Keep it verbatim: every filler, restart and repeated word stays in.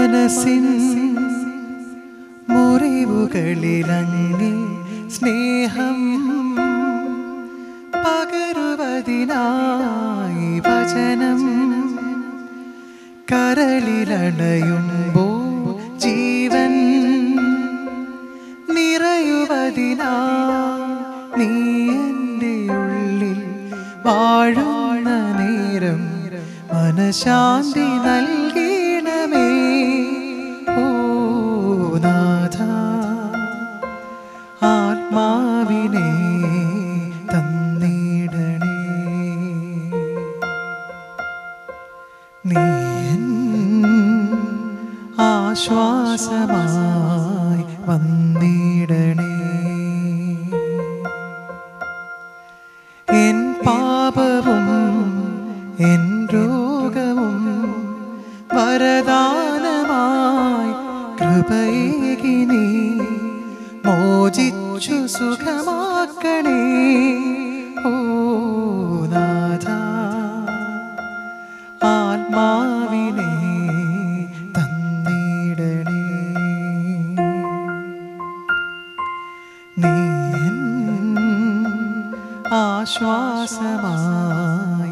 മനസ്സിൻ മുറിവുകളിലങ്ങി സ്നേഹം പകരുവതിനായി വചനം കരളിലണയുമ്പോ ജീവൻ നിറയുവതിനാ നീ എൻ്റെ ഉള്ളിൽ വാഴുന്ന നേരം മനഃശാന്തി നൽകണമേ ഓ നാഥ ആത്മാവിനെ തന്നിടണേ നീ ആശ്വാസമായി വന്നിടണേ എൻ പാപവും എൻ രോഗവും വരദാനമായി കൃപയേകി നീ മോചിച്ചു സുഖമാക്കണേ ഓ നാഥ ആത്മാവിനെ തന്നിടണേ നീ ആശ്വാസമായി